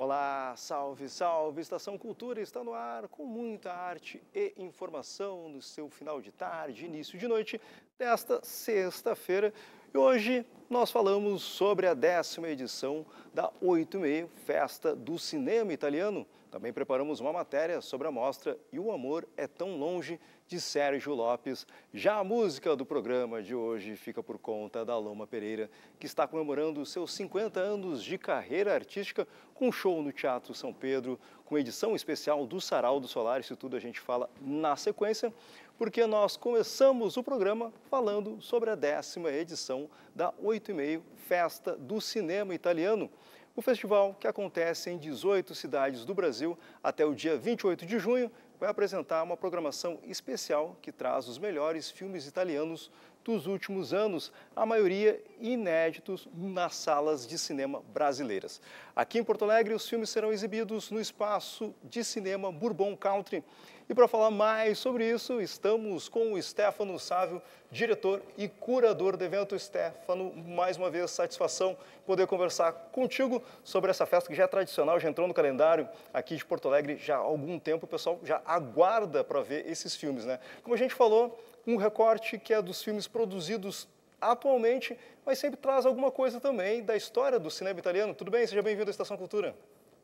Olá, salve, salve! Estação Cultura está no ar com muita arte e informação no seu final de tarde, início de noite desta sexta-feira. E hoje nós falamos sobre a 10ª edição da 8:30 Festa do Cinema Italiano. Também preparamos uma matéria sobre a mostra E o Amor é Tão Longe, de Sérgio Lopes. Já a música do programa de hoje fica por conta da Loma Pereira, que está comemorando seus 50 anos de carreira artística com show no Teatro São Pedro, com edição especial do Sarau do Solar. Isso tudo a gente fala na sequência, porque nós começamos o programa falando sobre a 10ª edição da 8:30 Festa do Cinema Italiano. O festival, que acontece em 18 cidades do Brasil até o dia 28 de junho, vai apresentar uma programação especial que traz os melhores filmes italianos dos últimos anos, a maioria inéditos nas salas de cinema brasileiras. Aqui em Porto Alegre, os filmes serão exibidos no espaço de cinema Bourbon Country. E para falar mais sobre isso, estamos com o Stefano Sávio, diretor e curador do evento. Stefano, mais uma vez, satisfação poder conversar contigo sobre essa festa que já é tradicional, já entrou no calendário aqui de Porto Alegre já há algum tempo. O pessoal já aguarda para ver esses filmes, né? Como a gente falou, um recorte que é dos filmes produzidos atualmente, mas sempre traz alguma coisa também da história do cinema italiano. Tudo bem? Seja bem-vindo à Estação Cultura.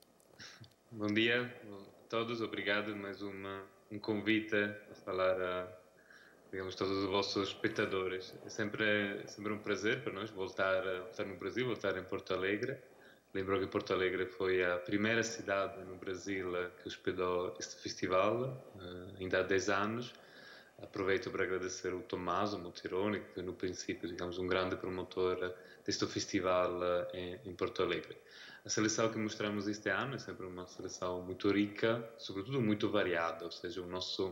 Bom dia a todos, obrigado mais um convite a falar a, digamos, todos os vossos espectadores. É sempre um prazer para nós voltar no Brasil, voltar em Porto Alegre. Lembro que Porto Alegre foi a primeira cidade no Brasil que hospedou este festival, ainda há 10 anos. Aproveito para agradecer o Tommaso Montironi, que foi no princípio, digamos, um grande promotor deste festival em Porto Alegre. A seleção que mostramos este ano é sempre uma seleção muito rica, sobretudo muito variada, ou seja, o nosso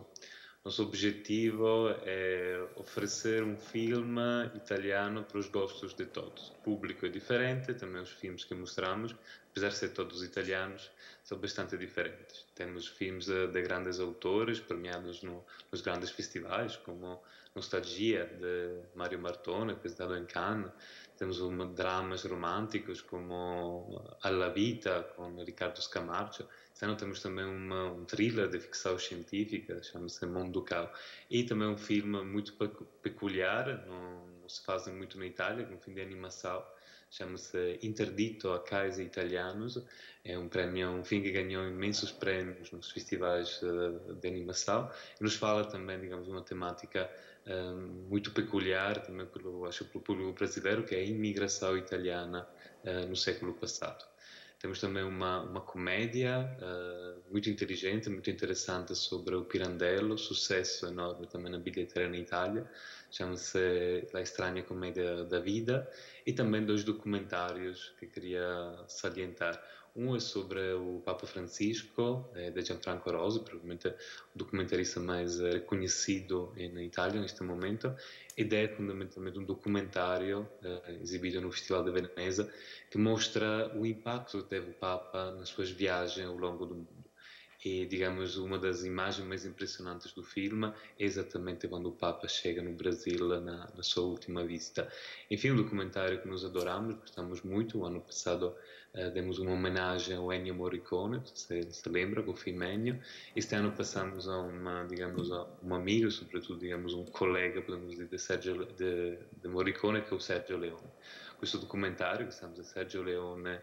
objetivo é oferecer um filme italiano para os gostos de todos. O público é diferente, também os filmes que mostramos, apesar de ser todos italianos, são bastante diferentes. Temos filmes de grandes autores premiados nos grandes festivais, como Nostalgia, de Mario Martone, apresentado em Cannes. Temos dramas românticos, como Alla Vita, com Ricardo Scamarcio. Este ano temos também um thriller de ficção científica, chama-se Mundo Cão. E também um filme muito peculiar, não se faz muito na Itália, é um filme de animação, chama-se Interdito a Cães Italianos. É um filme que ganhou imensos prémios nos festivais de animação e nos fala também, digamos, uma temática muito peculiar, também acho pelo público brasileiro, que é a imigração italiana no século passado. Temos também uma comédia muito inteligente, muito interessante sobre o Pirandello, sucesso enorme também na bilheteria na Itália, chama-se La Estranha Comédia da Vida, e também 2 documentários que queria salientar. Um é sobre o Papa Francisco, de Gianfranco Rosi, provavelmente o documentarista mais reconhecido na Itália neste momento, ed é fundamentalmente um documentário exibido no Festival de Veneza, que mostra o impacto que teve o Papa nas suas viagens ao longo do mundo. E, digamos, uma das imagens mais impressionantes do filme é exatamente quando o Papa chega no Brasil na sua última visita. Enfim, um documentário que nós adoramos, gostamos muito. O ano passado demos uma homenagem ao Ennio Morricone, se lembra, com o filme Ennio. Este ano passamos a um amigo, sobretudo, digamos, um colega, podemos dizer, de Morricone, que é o Sergio Leone. Questo documentario, che stiamo a Sergio Leone,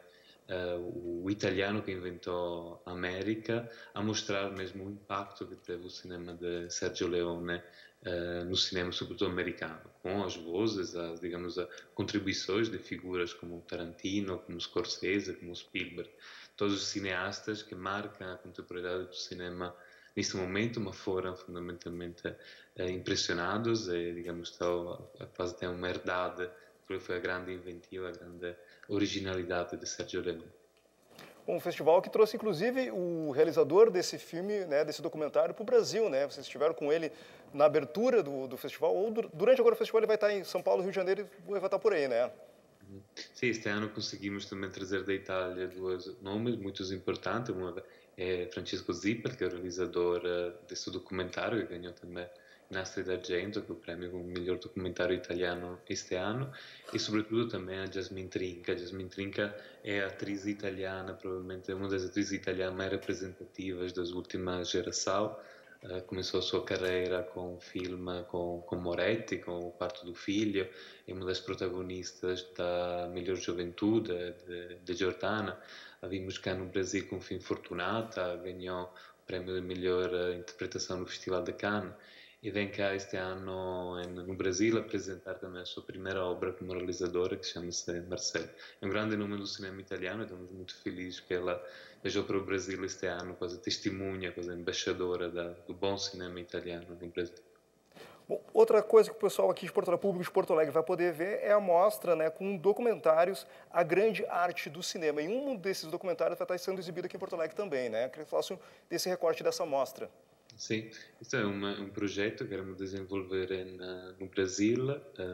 o italiano que inventou a América, a mostrar mesmo o impacto que teve o cinema de Sergio Leone no cinema, sobretudo americano, com as vozes, digamos, as contribuições de figuras como Tarantino, como Scorsese, como Spielberg, todos os cineastas que marcam a contemporaneidade do cinema neste momento, mas foram fundamentalmente impressionados e, digamos, estão quase até uma herdade, porque foi a grande inventiva, a grande originalidade de Sergio Leone. Um festival que trouxe, inclusive, o realizador desse filme, né, desse documentário, para o Brasil, né? Vocês estiveram com ele na abertura do festival, ou durante agora o festival ele vai estar em São Paulo, Rio de Janeiro, e vai estar por aí, né? Sim, este ano conseguimos também trazer da Itália 2 nomes muito importantes. Uma é Francesco Zipper, que é o realizador desse documentário, que ganhou também Nastri d'Argento, que é o prêmio como melhor documentário italiano este ano, e sobretudo também a Jasmine Trinca. Jasmine Trinca é a atriz italiana, provavelmente uma das atrizes italianas mais representativas das últimas gerações. Começou a sua carreira com um filme com Moretti, com O Parto do Filho, é uma das protagonistas da Melhor Juventude de Giordana. A vimos cá no Brasil com o filme Fortunata, ganhou o prémio de melhor interpretação no Festival de Cannes, e vem cá este ano no Brasil apresentar também a sua primeira obra como realizadora, que chama-se Marcelo. É um grande nome do cinema italiano, e estamos muito felizes que ela viajou para o Brasil este ano, quase testemunha, quase embaixadora do bom cinema italiano no Brasil. Bom, outra coisa que o pessoal aqui de Porto Alegre, público de Porto Alegre, vai poder ver é a mostra, né, com documentários A Grande Arte do Cinema. E um desses documentários vai estar sendo exibido aqui em Porto Alegre também, né? Queria que falasse desse recorte dessa mostra. Sim, este é um projeto que queremos desenvolver no Brasil,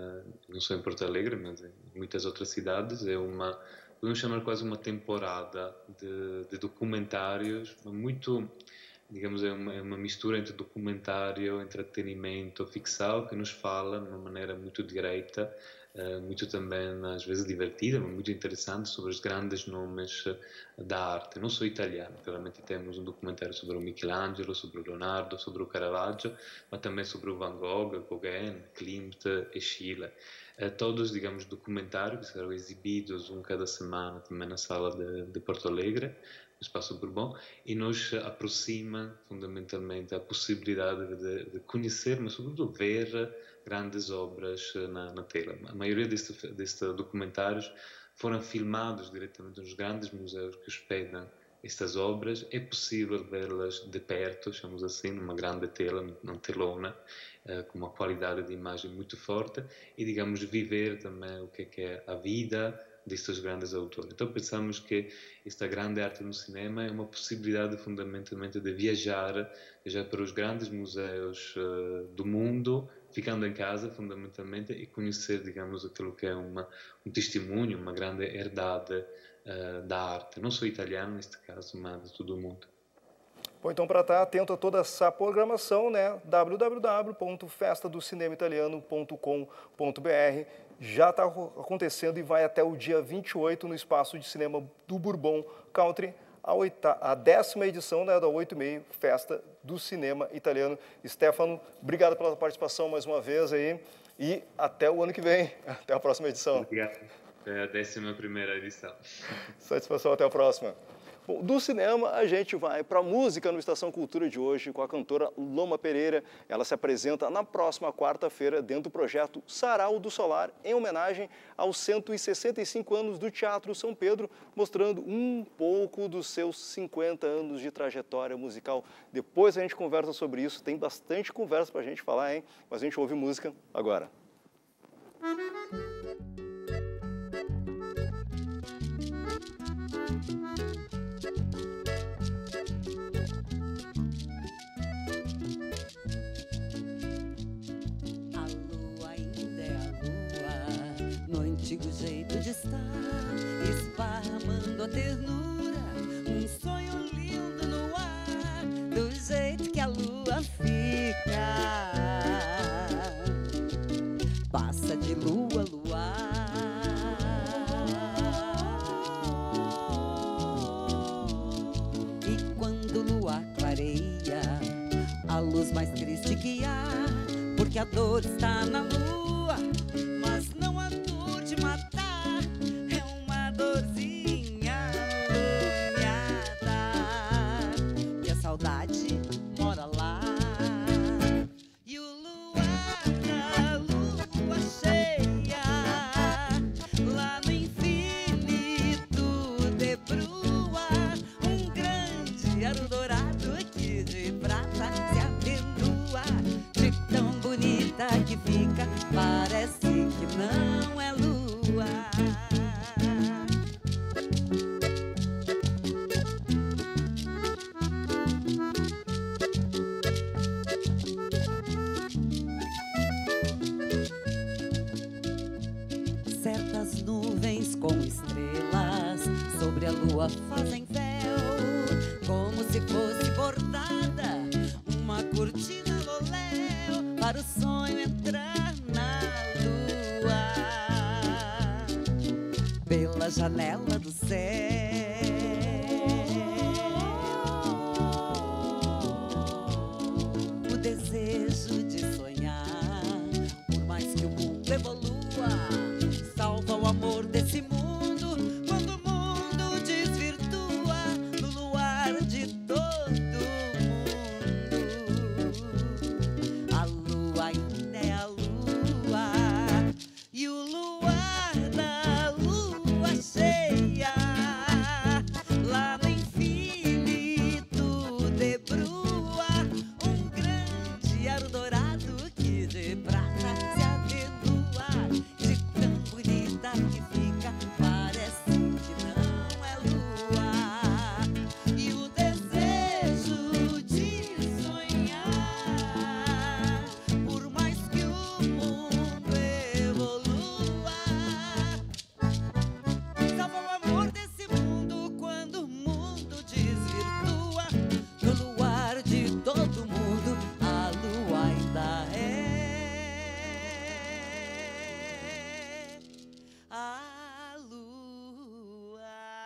não só em Porto Alegre, mas em muitas outras cidades. Podemos chamar quase uma temporada de documentários, muito, digamos, é uma mistura entre documentário, entretenimento, ficção, que nos fala de uma maneira muito direta, muito também, às vezes, divertida, mas muito interessante, sobre os grandes nomes da arte, não só italiano. Claramente temos um documentário sobre o Michelangelo, sobre o Leonardo, sobre o Caravaggio, mas também sobre o Van Gogh, Gauguin, Klimt e Schiele. Todos, digamos, documentários que serão exibidos cada semana também na sala de Porto Alegre, no Espaço Bourbon, e nos aproxima fundamentalmente a possibilidade de conhecer, mas sobretudo ver grandes obras na tela. A maioria destes documentários foram filmados diretamente nos grandes museus que hospedam estas obras. É possível vê-las de perto, chamamos assim, numa grande tela, numa telona, com uma qualidade de imagem muito forte, e, digamos, viver também o que é a vida destes grandes autores. Então pensamos que esta grande arte no cinema é uma possibilidade fundamentalmente de viajar para os grandes museus do mundo, ficando em casa fundamentalmente, e conhecer, digamos, aquilo que é um testemunho, uma grande herdade da arte, não só italiana neste caso, mas de todo o mundo. Bom, então, para estar atento a toda essa programação, né, www.festadocinemaitaliano.com.br, já está acontecendo e vai até o dia 28 no Espaço de Cinema do Bourbon Country, a 10ª edição, né, da 8h30 Festa do Cinema Italiano. Stefano, obrigado pela participação mais uma vez aí, e até o ano que vem, até a próxima edição. Obrigado, é a 11ª edição. Satisfação, até a próxima. Bom, do cinema, a gente vai para a música no Estação Cultura de hoje com a cantora Loma Pereira. Ela se apresenta na próxima quarta-feira dentro do projeto Sarau do Solar, em homenagem aos 165 anos do Teatro São Pedro, mostrando um pouco dos seus 50 anos de trajetória musical. Depois a gente conversa sobre isso, tem bastante conversa para a gente falar, hein? Mas a gente ouve música agora. Antigo jeito de estar, esparramando a ternura, um sonho lindo no ar, do jeito que a lua fica, passa de lua a luar. E quando o luar clareia, a luz mais triste que há, porque a dor está na lua, mas não há dor de matar, é uma dorzinha alumiada, que a saudade mora lá. E o luar da lua cheia, lá no infinito debrua, um grande aro dourado que de prata se atenua, de tão bonita que fica, parece que não é lua. Certas nuvens com estrelas sobre a lua fazem véu, como se fosse bordada uma cortina loléu, para o sonho entrar na lua, pela janela do céu. O desejo de sonhar, por mais que o mundo evolua, salva o amor desse mundo quando o mundo desvirtua no luar de todo mundo. A lua ainda é a lua e o luar da lua cheia, lá no infinito debrua um grande aro dourado que de prata se atenua, de tão bonita que fica, parece que não é lua. E o desejo de sonhar, por mais que o mundo evolua, salva o amor desse mundo quando o mundo desvirtua no luar de todo mundo. A lua ainda é a lua.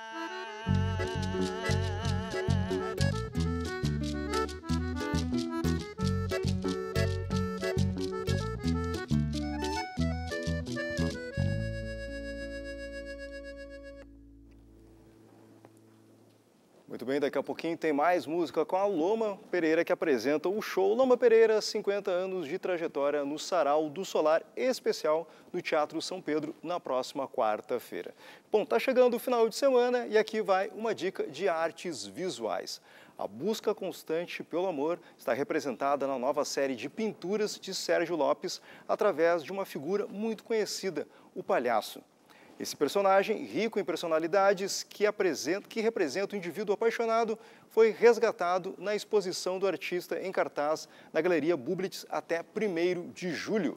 Muito bem, daqui a pouquinho tem mais música com a Loma Pereira, que apresenta o show Loma Pereira, 50 anos de trajetória no Sarau do Solar Especial no Teatro São Pedro, na próxima quarta-feira. Bom, tá chegando o final de semana e aqui vai uma dica de artes visuais. A busca constante pelo amor está representada na nova série de pinturas de Sérgio Lopes através de uma figura muito conhecida, o palhaço. Esse personagem, rico em personalidades, que representa o indivíduo apaixonado, foi resgatado na exposição do artista em cartaz na Galeria Bublitz até 1º de julho.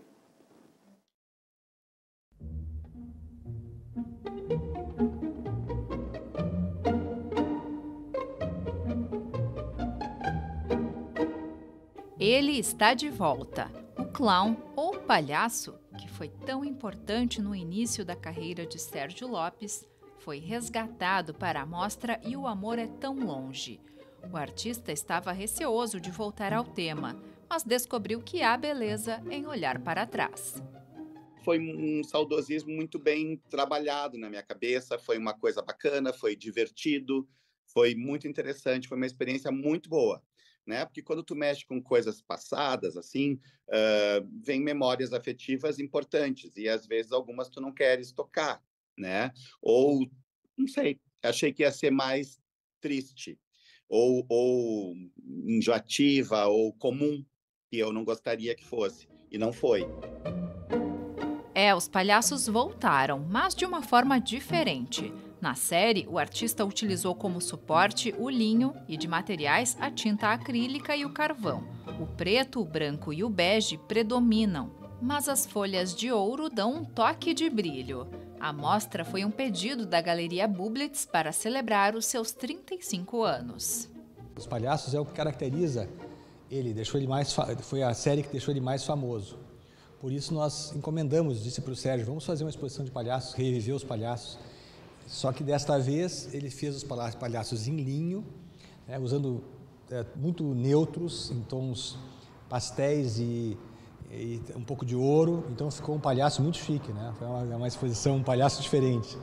Ele está de volta. O clown ou palhaço, que foi tão importante no início da carreira de Sérgio Lopes, foi resgatado para a mostra E o Amor é Tão Longe. O artista estava receoso de voltar ao tema, mas descobriu que há beleza em olhar para trás. Foi um saudosismo muito bem trabalhado na minha cabeça, foi uma coisa bacana, foi divertido, foi muito interessante, foi uma experiência muito boa, né? Porque quando tu mexe com coisas passadas, assim, vem memórias afetivas importantes e às vezes algumas tu não queres tocar, né? Ou, não sei, achei que ia ser mais triste, ou enjoativa, ou comum, que eu não gostaria que fosse, e não foi. Os palhaços voltaram, mas de uma forma diferente. Na série, o artista utilizou como suporte o linho e de materiais a tinta acrílica e o carvão. O preto, o branco e o bege predominam, mas as folhas de ouro dão um toque de brilho. A mostra foi um pedido da Galeria Bublitz para celebrar os seus 35 anos. Os palhaços é o que caracteriza ele, foi a série que deixou ele mais famoso. Por isso nós encomendamos, disse para o Sérgio, vamos fazer uma exposição de palhaços, reviver os palhaços. Só que desta vez ele fez os palhaços em linho, né, usando muito neutros, em tons pastéis e um pouco de ouro. Então ficou um palhaço muito chique, né? Foi uma exposição, um palhaço diferente.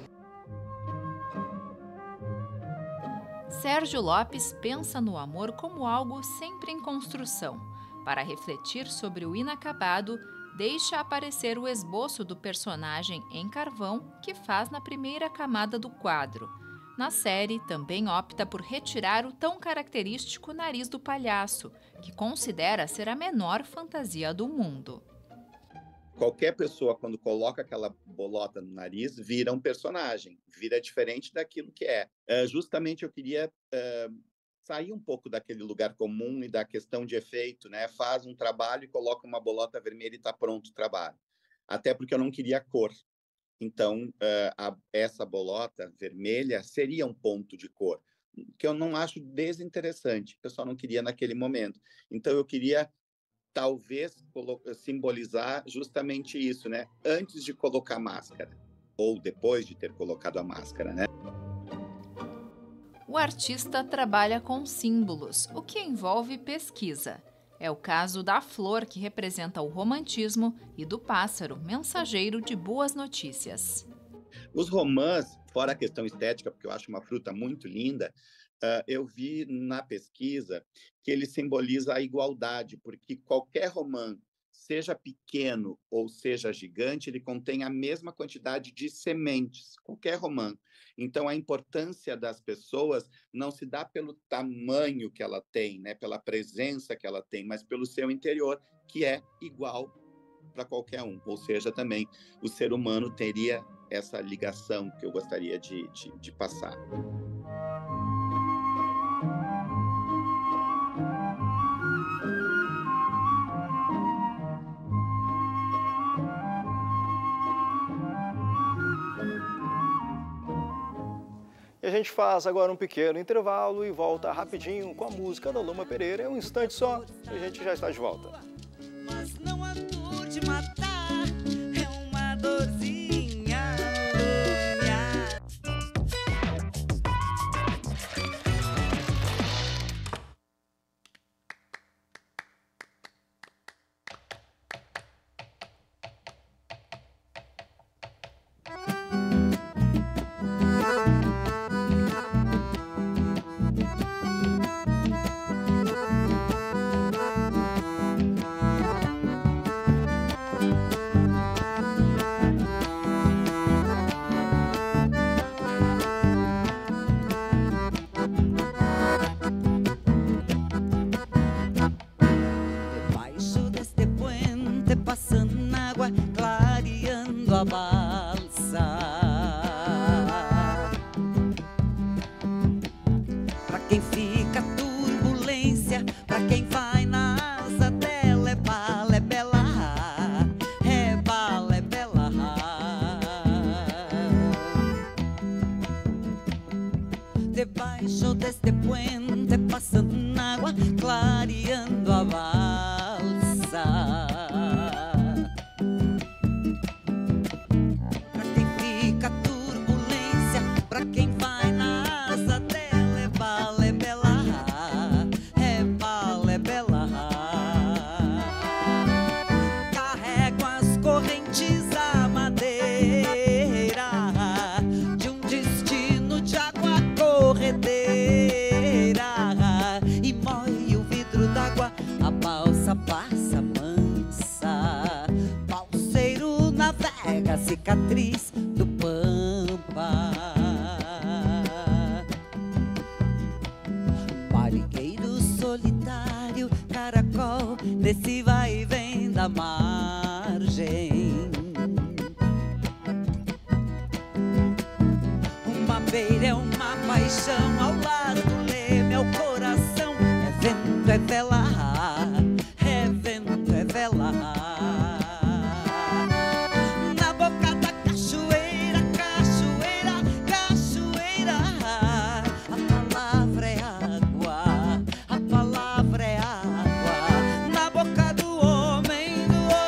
Sérgio Lopes pensa no amor como algo sempre em construção. Para refletir sobre o inacabado, deixa aparecer o esboço do personagem em carvão que faz na primeira camada do quadro. Na série, também opta por retirar o tão característico nariz do palhaço, que considera ser a menor fantasia do mundo. Qualquer pessoa, quando coloca aquela bolota no nariz, vira um personagem, vira diferente daquilo que é. Justamente eu queria sair um pouco daquele lugar comum e da questão de efeito, né? Faz um trabalho e coloca uma bolota vermelha e está pronto o trabalho. Até porque eu não queria cor. Então, essa bolota vermelha seria um ponto de cor, que eu não acho desinteressante. O pessoal não queria naquele momento. Então, eu queria talvez simbolizar justamente isso, né? Antes de colocar a máscara, ou depois de ter colocado a máscara, né? O artista trabalha com símbolos, o que envolve pesquisa. É o caso da flor, que representa o romantismo, e do pássaro, mensageiro de boas notícias. Os romãs, fora a questão estética, porque eu acho uma fruta muito linda, eu vi na pesquisa que ele simboliza a igualdade, porque qualquer romã, seja pequeno ou seja gigante, ele contém a mesma quantidade de sementes, qualquer romã. Então, a importância das pessoas não se dá pelo tamanho que ela tem, né, pela presença que ela tem, mas pelo seu interior, que é igual para qualquer um. Ou seja, também o ser humano teria essa ligação que eu gostaria de passar. E a gente faz agora um pequeno intervalo e volta rapidinho com a música da Luma Pereira. É um instante só e a gente já está de volta. Mas não há dor de matar, é uma dorzinha. Debaixo deste puente, passando na água, clareando a balsa. Pra quem fica turbulência, pra quem vai na asa dela, é bala, é bela, é bala, é bela. Carrego as correntes à madeira de um destino de água corredeira, e mói o vidro d'água, a balsa passa mansa. Balseiro navega, cicatriz do Pampa. Marinheiro solitário, caracol, desse vai e vem da margem. Uma beira é uma paixão, ao lado do leme é o coração. É vento, é vela, é vento, é vela. Na boca da cachoeira, cachoeira, cachoeira. A palavra é água, a palavra é água. Na boca do homem, do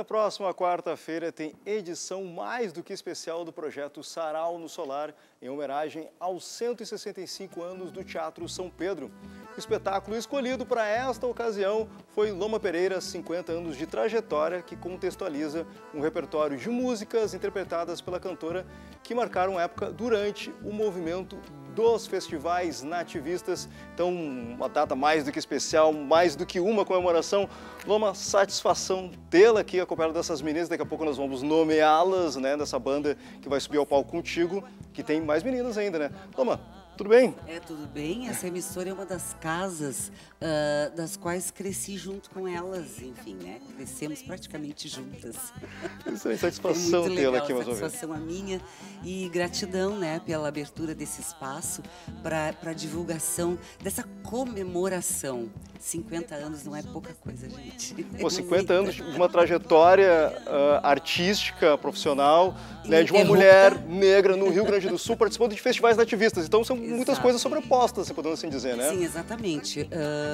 próxima quarta-feira tem edição mais do que especial do projeto Sarau no Solar, em homenagem aos 165 anos do Teatro São Pedro. O espetáculo escolhido para esta ocasião foi Loma Pereira, 50 anos de trajetória, que contextualiza um repertório de músicas interpretadas pela cantora que marcaram época durante o movimento dos festivais nativistas. Então, uma data mais do que especial, mais do que uma comemoração. Loma, satisfação tê-la aqui acompanhada dessas meninas. Daqui a pouco nós vamos nomeá-las, né, dessa banda que vai subir ao palco contigo, que tem mais meninas ainda, né? Loma, tudo bem? Tudo bem. Essa emissora é uma das casas das quais cresci junto com elas, enfim, né? Crescemos praticamente juntas. Isso aí, satisfação tê-la aqui mais uma vez. Satisfação a minha e gratidão, né, pela abertura desse espaço para a divulgação dessa comemoração. 50 anos não é pouca coisa, gente. Pô, 50 anos de uma trajetória artística, profissional, né, de uma mulher negra no Rio Grande do Sul participando de festivais nativistas. Então são muitas coisas sobrepostas, se podemos assim dizer, né? Sim, exatamente.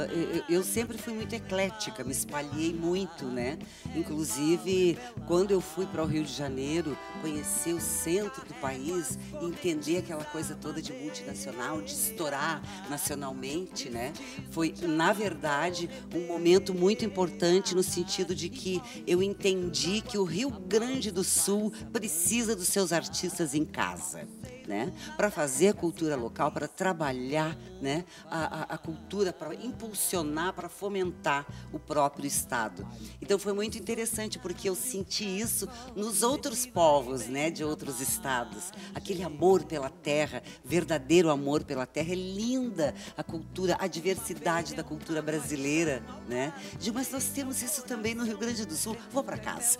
Eu sempre fui muito eclética, me espalhei muito, né? Inclusive, quando eu fui para o Rio de Janeiro, conhecer o centro do país, entender aquela coisa toda de multinacional, de estourar nacionalmente, né? Foi, na verdade, um momento muito importante no sentido de que eu entendi que o Rio Grande do Sul precisa dos seus artistas em casa, né? Para fazer a cultura local, para trabalhar, né, a cultura, para impulsionar, para fomentar o próprio estado. Então foi muito interessante porque eu senti isso nos outros povos, né, de outros estados. Aquele amor pela terra, verdadeiro amor pela terra. É linda a cultura, a diversidade da cultura brasileira, né? Mas nós temos isso também no Rio Grande do Sul. Vou para casa.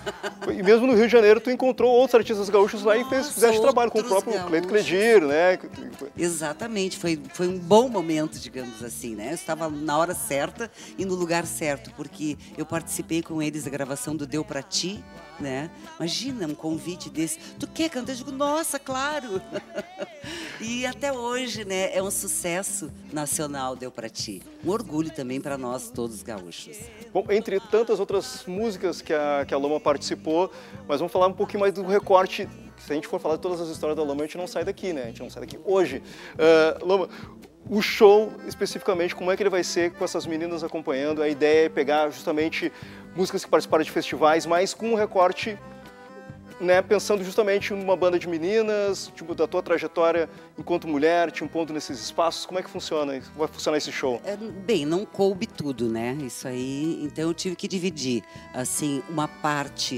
E mesmo no Rio de Janeiro, tu encontrou outros artistas gaúchos lá e fizeste trabalho com o próprio Cleito Cledir, né? Exatamente, foi um bom momento, digamos assim, né? Eu estava na hora certa e no lugar certo, porque eu participei com eles da gravação do Deu Pra Ti, né? Imagina um convite desse. Tu quer cantar? Eu digo, nossa, claro! E até hoje, né, é um sucesso nacional, Deu Pra Ti. Um orgulho também para nós todos gaúchos. Bom, entre tantas outras músicas que a Loma participou, mas vamos falar um pouquinho mais do recorte. Se a gente for falar de todas as histórias da Loma, a gente não sai daqui, né? A gente não sai daqui hoje. Loma, o show, especificamente, como é que ele vai ser com essas meninas acompanhando? A ideia é pegar justamente músicas que participaram de festivais, mas com um recorte, né, pensando justamente numa banda de meninas, tipo, da tua trajetória enquanto mulher, te impondo nesses espaços. Como é que funciona? Vai funcionar esse show? Bem, não coube tudo, né? Isso aí, então eu tive que dividir, assim, uma parte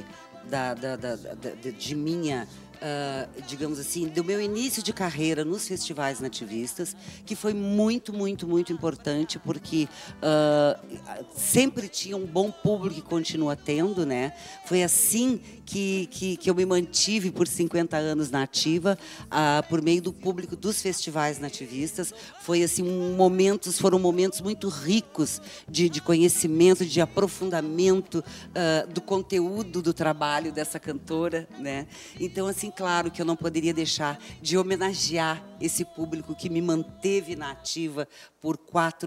de minha... digamos assim, do meu início de carreira nos festivais nativistas, que foi muito, muito, muito importante, porque sempre tinha um bom público e continua tendo, né? Foi assim que eu me mantive por 50 anos na ativa, por meio do público dos festivais nativistas. Foi assim, foram momentos muito ricos de conhecimento, de aprofundamento do conteúdo do trabalho dessa cantora, né? Então, assim, claro que eu não poderia deixar de homenagear esse público que me manteve na ativa por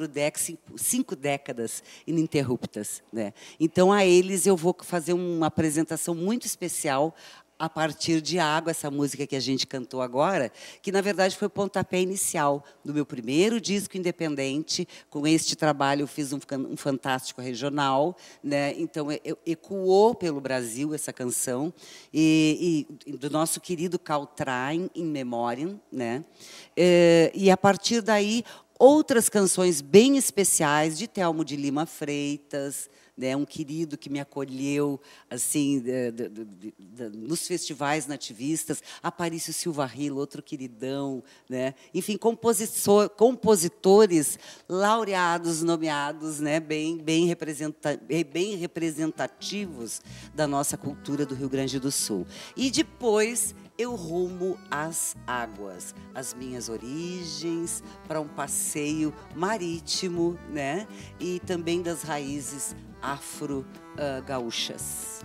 5 décadas ininterruptas, né? Então, a eles eu vou fazer uma apresentação muito especial a partir de Água, essa música que a gente cantou agora, que na verdade foi o pontapé inicial do meu primeiro disco independente. Com este trabalho eu fiz um fantástico regional, né? Então ecoou pelo Brasil essa canção, e do nosso querido Caltrain, In Memoriam, né? E a partir daí outras canções bem especiais de Telmo de Lima Freitas, né, um querido que me acolheu assim nos festivais nativistas, Aparício Silva Rilo, outro queridão, né? Enfim, compositores laureados, nomeados, né, bem representativos da nossa cultura do Rio Grande do Sul. E depois eu rumo às águas, as minhas origens, para um passeio marítimo, né? E também das raízes afro-gaúchas.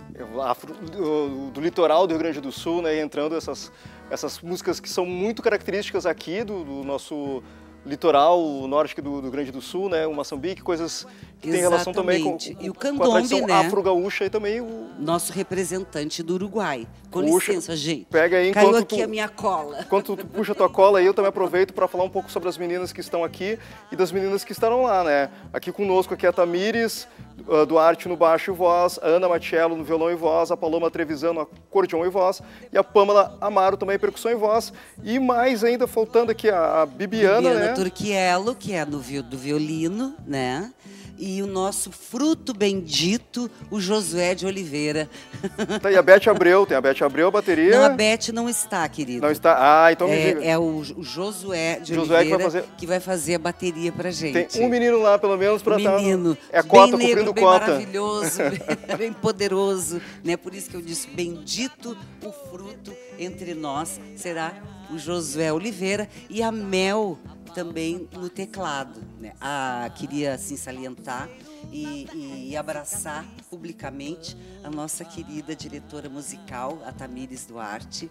Do litoral do Rio Grande do Sul, né? Entrando essas músicas que são muito características aqui do nosso litoral, o norte do Rio Grande do Sul, né? O Moçambique, coisas que tem relação também com E o a candombe, tradição né? afro-gaúcha e também o... Nosso representante do Uruguai. Com Puxa, licença, gente. pega aí Caiu enquanto aqui a minha cola. Enquanto tu puxa a tua cola aí, eu também aproveito para falar um pouco sobre as meninas que estão aqui e das meninas que estarão lá, né? Aqui conosco aqui a Tamires Duarte no baixo e voz, a Ana Matiello no violão e voz, a Paloma Trevisan no acordeon e voz e a Pâmela Amaro também percussão e voz. E mais ainda faltando aqui a Bibiana, né? Turquiello, que é do violino, né? E o nosso fruto bendito, o Josué de Oliveira. Tá, e a Beth Abreu, tem a Beth Abreu, a bateria. Não, a Beth não está, querido. Não está? Ah, então me diga. É o Josué de Oliveira que vai fazer a bateria pra gente. Tem um menino lá, pelo menos, para estar... Menino, É cota, bem negro, cumprindo bem cota. maravilhoso, bem poderoso, né? Por isso que eu disse, bendito o fruto entre nós será o Josué Oliveira e a Mel também no teclado, né? Queria assim salientar e abraçar publicamente a nossa querida diretora musical, a Tamires Duarte.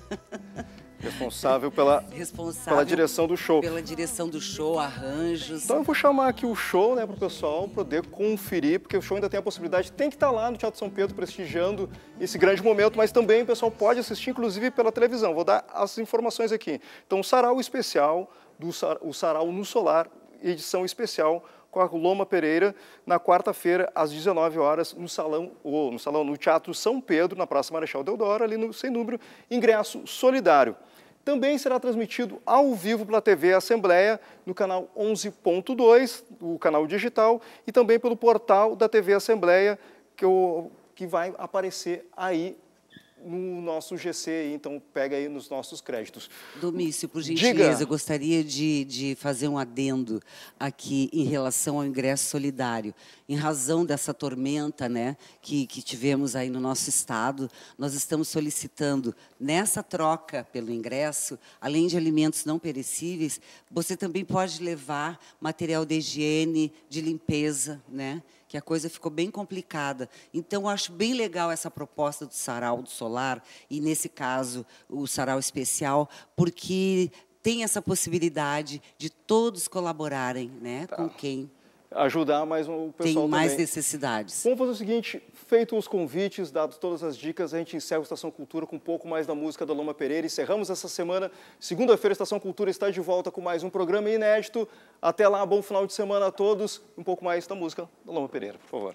Responsável pela direção do show. Pela direção do show, arranjos. Então eu vou chamar aqui o show, né, para o pessoal poder conferir, porque o show ainda tem a possibilidade, tem que estar lá no Teatro São Pedro prestigiando esse grande momento, mas também o pessoal pode assistir, inclusive, pela televisão. Vou dar as informações aqui. Então, o sarau especial, o sarau no Solar, edição especial, com a Loma Pereira, na quarta-feira, às 19 horas, no Teatro São Pedro, na Praça Marechal Deodoro, ali no Sem Número, ingresso solidário. Também será transmitido ao vivo pela TV Assembleia, no canal 11.2, o canal digital, e também pelo portal da TV Assembleia, que vai aparecer aí no nosso GC, então pega aí nos nossos créditos. Domício, por gentileza, eu gostaria de fazer um adendo aqui em relação ao ingresso solidário. Em razão dessa tormenta, né, que tivemos aí no nosso estado, nós estamos solicitando, nessa troca pelo ingresso, além de alimentos não perecíveis, você também pode levar material de higiene, de limpeza, né? Que a coisa ficou bem complicada. Então, eu acho bem legal essa proposta do sarau do Solar, e, nesse caso, o sarau especial, porque tem essa possibilidade de todos colaborarem, né, com quem ajudar mais o pessoal tem mais também. Necessidades. Vamos fazer o seguinte, feito os convites, dados todas as dicas, a gente encerra a Estação Cultura com um pouco mais da música da Loma Pereira. Encerramos essa semana. Segunda-feira, a Estação Cultura está de volta com mais um programa inédito. Até lá, bom final de semana a todos. Um pouco mais da música da Loma Pereira, por favor.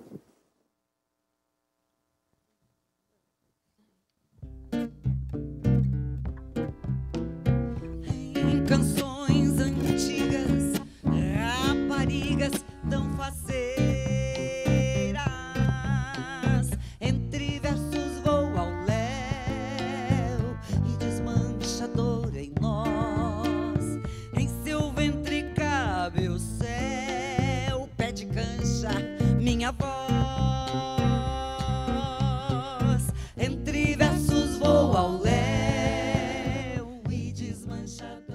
Canções antigas, raparigas tão faceiras, entre versos vou ao léu e desmanchador em nós. Em seu ventre cabe o céu, pé de cancha, minha voz. Entre versos vou ao léu e desmanchador.